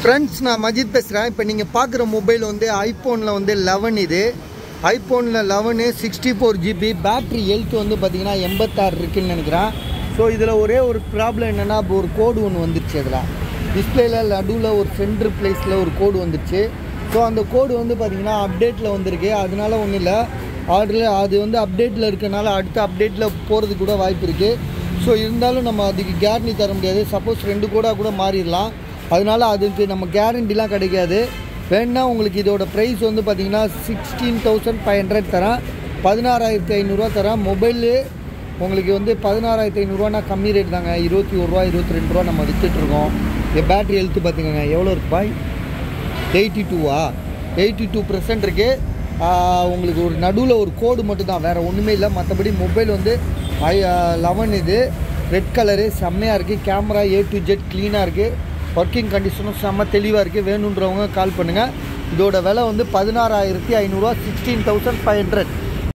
Friends, நான் மஜித் பேசுகிறேன். இப்போ நீங்கள் பார்க்குற மொபைல் வந்து ஐஃபோனில் வந்து 11. இது ஐஃபோனில் 11 64GB. பேட்ரி ஹெல்த் வந்து பார்த்திங்கன்னா 86 இருக்குதுன்னு நினைக்கிறேன். ஸோ இதில் ஒரே ஒரு ப்ராப்ளம் என்னென்னா, இப்போ ஒரு கோடு ஒன்று வந்துடுச்சு. அதில் டிஸ்பிளேயில் நடுவில் ஒரு சென்ட்ரு பிளேஸில் ஒரு கோடு வந்துடுச்சு. ஸோ அந்த கோடு வந்து பார்த்திங்கன்னா அப்டேட்டில் வந்திருக்கு. அதனால ஒன்றும் இல்லை, அது வந்து அப்டேட்டில் இருக்கனால அடுத்த அப்டேட்டில் போகிறதுக்கு கூட வாய்ப்பு இருக்குது. ஸோ இருந்தாலும் நம்ம அதுக்கு கேரண்டி தர முடியாது. சப்போஸ் 2 கோடாக கூட மாறிடலாம். அதனால் அதுக்கு நம்ம கேரண்டிலாம் கிடைக்காது. வேணுன்னா உங்களுக்கு இதோட ப்ரைஸ் வந்து பார்த்திங்கன்னா 16,500 தரேன். 16,500 தரேன். மொபைலு உங்களுக்கு வந்து 16,500 கம்மி ரேட் தாங்க. 21 ரூபா 22 ரூபா நம்ம விற்றுட்ருக்கோம். என் பேட்ரி ஹெல்த்து பார்த்துக்கோங்க எவ்வளோ இருக்குப்பா, 82வா 82% இருக்குது. உங்களுக்கு ஒரு நடுவில் ஒரு கோடு மட்டும்தான், வேறு ஒன்றுமே இல்லை. மற்றபடி மொபைல் வந்து 11 இது ரெட் கலரு செம்மையாக இருக்குது. கேமரா A to Z க்ளீனாக இருக்குது. ஒர்க்கிங் கண்டிஷனும் செம்ம தெளிவாக இருக்குது. வேணுன்றவங்க கால் பண்ணுங்கள். இதோட விலை வந்து 16,500, 16,500.